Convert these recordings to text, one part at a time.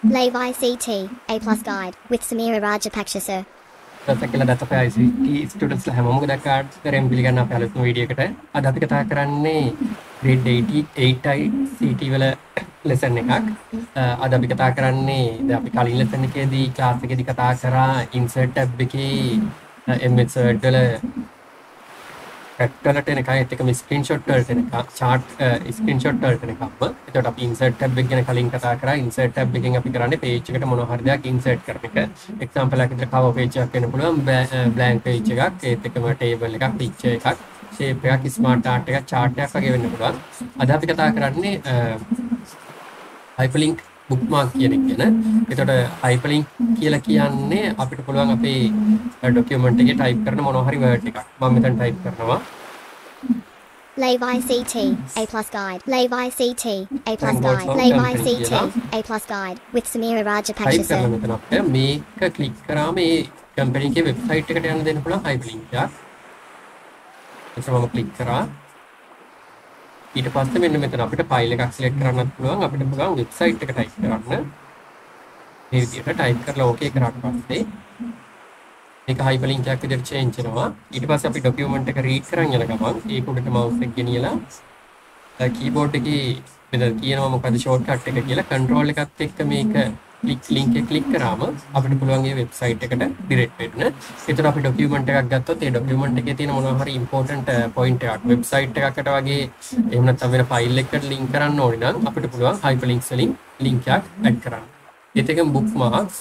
Levi CT, A+ guide with Samira Rajapaksha sir. කියලා දත අපේ ICT ස්ටුඩන්ට්ස් ලා හැමෝම ගොඩක් ආකාරයෙන් පිළිගන්න අපේ අලුත්ම වීඩියෝ එකට. අද අපි කතා කරන්නේ grade 88යි CT වල lesson එකක්. අද අපි කතා කරන්නේ දැන් අපි කලින් lesson එකේදී class එකේදී කතා කරා insert tab එකේ MS Word වල කට්ටලට එන එකයි ඒකම ස්ක්‍රීන්ෂොට් වලට එන එක chart ස්ක්‍රීන්ෂොට් වලට එන එකම. එතකොට අපි insert tab එක ගැන කලින් කතා කරා. insert tab එකෙන් අපි කරන්නේ page එකට මොනවා හරි දෙයක් insert කරන එක. example එකක් විතර cover page එකක් වෙන්න පුළුවන්, blank page එකක්, ඒත් එකම table එකක්, picture එකක්, shape එකක්, smart art එකක්, chart එකක් වගේ වෙන්න පුළුවන්. අද අපි කතා කරන්නේ hyperlink bookmark කියන එක ගැන. එතකොට hyperlink කියලා කියන්නේ අපිට පුළුවන් අපේ document එකේ type කරන මොනවා හරි word එකක්. මම මෙතන type කරනවා. Levi CT, A+ guide. Levi CT, A+ guide. Levi CT, A+ guide with Samira Rajapaksha type sir. කරලා මෙතන අපිට මේක click කරාම මේ company එකේ website එකට යන්න දෙන්න පුළුවන් hyperlink එකක්. එතකොට මම click කරා. ඊට පස්සේ මෙන්න මෙතන අපිට ෆයිල් එකක් සිලෙක්ට් කරන්නත් පුළුවන්. අපිට පුළුවන් වෙබ්සයිට් එක ටයිප් කරන්න. මේ විදිහට ටයිප් කරලා ඕකේ කරාට පස්සේ මේක හයිපර්ලින්ක් එකක් විදිහට චේන්ජ් වෙනවා. ඊට පස්සේ අපි ડોකියුමන්ට් එක රීඩ් කරන් යන ගමන් ඒක උඩට මවුස් එක ගෙනියලා කීබෝඩ් එකේ මෙතන කියනවා මොකද ෂෝට්කට් එක කියලා කන්ට්‍රෝල් එකත් එක්ක මේක ලින්ක් එක ක්ලික් කරාම අපිට පුළුවන් මේ වෙබ්සයිට් එකට ඩිරෙක්ට් වෙන්න. ඒතර අපි ડોකියුමන්ට් එකක් ගත්තොත් ඒ ડોකියුමන්ට් එකේ තියෙන මොනවා හරි ඉම්පෝටන්ට් පොයින්ට් එකක් වෙබ්සයිට් එකකට වගේ එහෙම නැත්නම් වෙන ෆයිල් එකකට ලින්ක් කරන්න ඕනේ නම් අපිට පුළුවන් hyperlinks වලින් ලින්ක් එකක් ඇඩ් කරන්න. ඒත් එකම bookmarks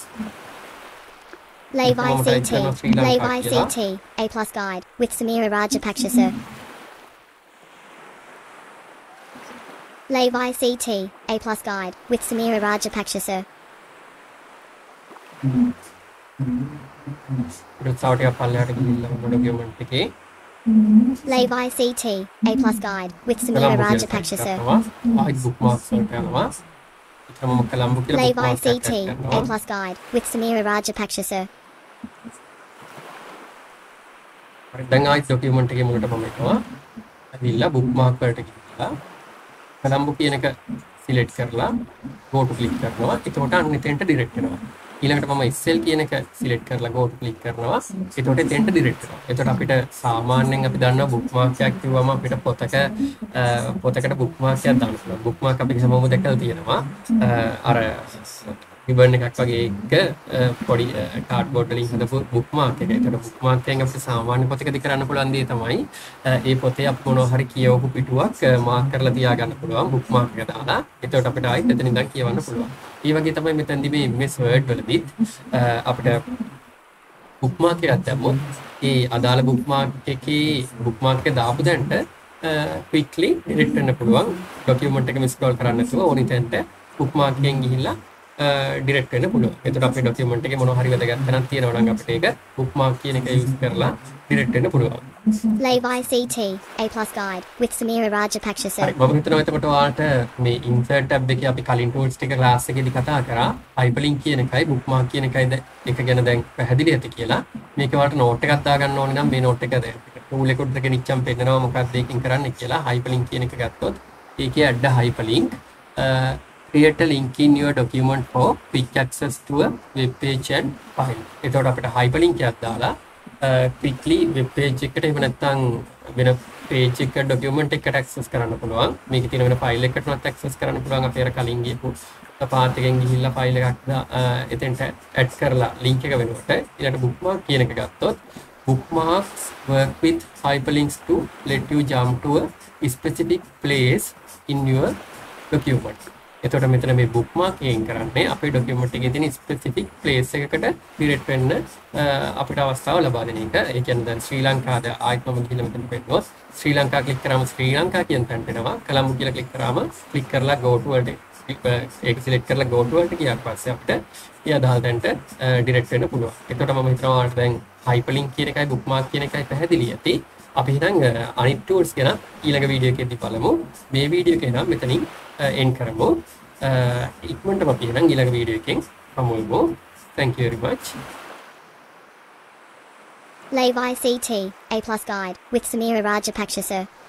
Levi CT, Levi CT, A+ guide with Samira Rajapaksha sir. Levi CT, A+ guide with Samira Rajapaksha sir. Result එක පල්ලෙහාට ගිහිල්ලා ડોකියුමන්ට් එකේ Levi CT, A+ guide with Samira Rajapaksha sir. ආයි bookmarks වලට යනවා. ඒකම මම කලම්බු කියලා Levi bookmarks එකක් CT, add කරනවා. A+ guide with Samira Rajapaksha sir. හරි දැන් ආයි ડોකියුමන්ට් එකේ මුලට මම එනවා. ඇවිල්ලා bookmark වලට ගිහිල්ලා කලම්බු කියන එක සිලෙක්ට් කරලා go to click කරනවා. එතකොට අන්න එතෙන්ට ඩිරෙක්ට් වෙනවා. ඊළඟට මම SL කියන එක සිලෙක්ට් කරලා go to click කරනවා. එතකොට එතෙන්ට ඩිරෙක්ට් වෙනවා. එතකොට අපිට සාමාන්‍යයෙන් අපි දන්නවා bookmark එකක් කිව්වම අපිට පොතකට bookmark එකක් දාන්න පුළුවන්. bookmark අපි හැමෝම දැකලා තියෙනවා. අර ribbon එකක් වගේ එක පොඩි කාඩ්බෝඩ් වලින් හදපු bookmark එක. ඒකට bookmark එකෙන් අපිට සාමාන්‍ය පොතකදී කරන්න පුළුවන් දේ තමයි ඒ පොතේ අපි මොනවා හරි කියවපු පිටුවක් මාක් කරලා තියාගන්න පුළුවන් bookmark එක දාලා. එතකොට අපිට ආයෙත් එතන ඉඳන් කියවන්න පුළුවන්. ඒ වගේ තමයි මෙතනදී මේ MS Word වලදී අපිට bookmark එකක් දැම්මොත් ඒ අදාළ bookmark එකේ bookmark එක දාපු දැනට quickly delete වෙන්න පුළුවන්. document එකම scroll කරන්න නැතුව ඕනි තැනට bookmark එකෙන් ගිහිල්ලා ඩිරෙක්ට් වෙන්න පුළුවන්. එතකොට අපේ ડોකියුමන්ට් එකේ මොනවා හරි වැදගත් තැනක් තියෙනවා නම් අපිට ඒක bookmark කියන එක යූස් කරලා ඩිරෙක්ට් වෙන්න පුළුවන්. Levi CT, A+ guide with Samira Rajapaksha sir. හරි මම හිතනවා එතකොට ඔයාලට මේ insert tab එකේ අපි කලින් tools ටික class එකේදී කතා කරා hyperlink කියන එකයි bookmark කියන එකයි එක ගැන දැන් පැහැදිලි ඇති කියලා. මේක ඔයාලට note එකක් දාගන්න ඕනේ නම් මේ note එක දැන් tool එකට ගෙනිච්චම් පෙන්නනවා මොකක්ද ඒකෙන් කරන්න කියලා. hyperlink කියන එක ගත්තොත් ඒකේ add hyperlink create a link in your document for quick access to a web page and file. එතකොට අපිට hyperlink එකක් දාලා quickly web page එකට එහෙම නැත්නම් වෙන page එක document එකට access කරන්න පුළුවන්. මේකේ තියෙන වෙන file එකකටවත් access කරන්න පුළුවන්. අපි අර කලින් ගියපු path එකෙන් ගිහිල්ලා file එකක් එතෙන්ට add කරලා link එක වෙනකොට ඊළඟ bookmark කියන එක ගත්තොත් bookmarks work with hyperlinks to let you jump to a specific place in your document. එතකොට මෙතන මේ bookmark එකෙන් කරන්නේ අපේ document එකේ තියෙන specific place එකකට direct වෙන්න අපිට අවස්ථාව ලබා දෙන එක. ඒ කියන්නේ දැන් ශ්‍රී ලංකාවද ආයෙත් මම ගිහින් මෙතන පෙන්නනවා. ශ්‍රී ලංකා ක්ලික් කරාම ශ්‍රී ලංකා කියන තැනට එනවා. කොළඹ කියලා ක්ලික් කරාම ක්ලික් කරලා go to වලට ඒක select කරලා go to වලට ගියාට පස්සේ අපිට ඒ අදාළ තැනට direct වෙන්න පුළුවන්. එතකොට මම හිතනවා ඔයාලට දැන් hyperlink කියන එකයි bookmark කියන එකයි පැහැදිලි ඇති. අපි හිතන් අනිත් tools ගැන ඊළඟ වීඩියෝ එකේදී බලමු. මේ වීඩියෝ එක නම් මෙතනින් end කරමු. ඉක්මනටම අපි එහෙනම් ඊළඟ වීඩියෝ එකෙන් හමුවෙමු. Thank you very much. Levi CT, A+ guide with Samira Rajapaksha sir.